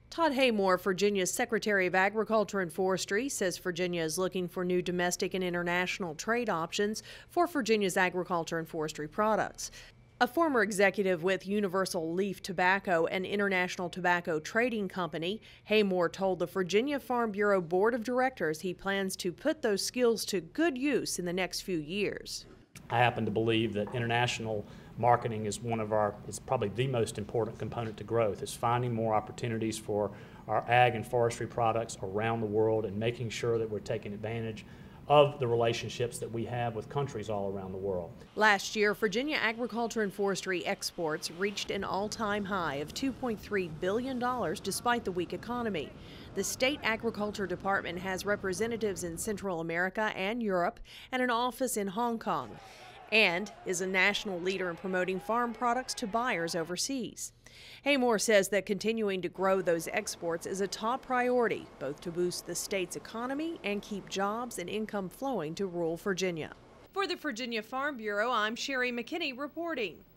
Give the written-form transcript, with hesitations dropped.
Todd Haymore, Virginia's Secretary of Agriculture and Forestry, says Virginia is looking for new domestic and international trade options for Virginia's agriculture and forestry products. A former executive with Universal Leaf Tobacco, an international tobacco trading company, Haymore told the Virginia Farm Bureau Board of Directors he plans to put those skills to good use in the next few years. I happen to believe that international marketing is probably the most important component to growth, is finding more opportunities for our ag and forestry products around the world and making sure that we're taking advantage of the relationships that we have with countries all around the world. Last year, Virginia agriculture and forestry exports reached an all-time high of $2.3 billion despite the weak economy. The state agriculture department has representatives in Central America and Europe and an office in Hong Kong, and is a national leader in promoting farm products to buyers overseas. Haymore says that continuing to grow those exports is a top priority, both to boost the state's economy and keep jobs and income flowing to rural Virginia. For the Virginia Farm Bureau, I'm Sherry McKinney reporting.